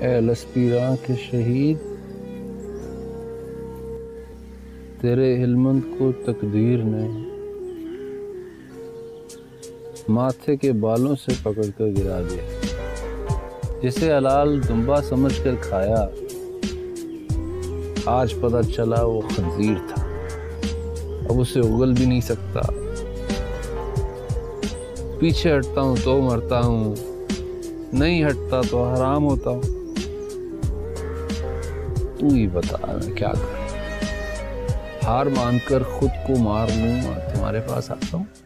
ए लस्पीरा के शहीद, तेरे हिलमंद को तकदीर ने माथे के बालों से पकड़कर गिरा दिया। जिसे हलाल दुम्बा समझकर खाया, आज पता चला वो खंजीर था। अब उसे उगल भी नहीं सकता। पीछे हटता हूं तो मरता हूं, नहीं हटता तो हराम होता हूं। तू ही बता मैं क्या करूं। हार मानकर खुद को मार लूं और तुम्हारे पास आता हूं।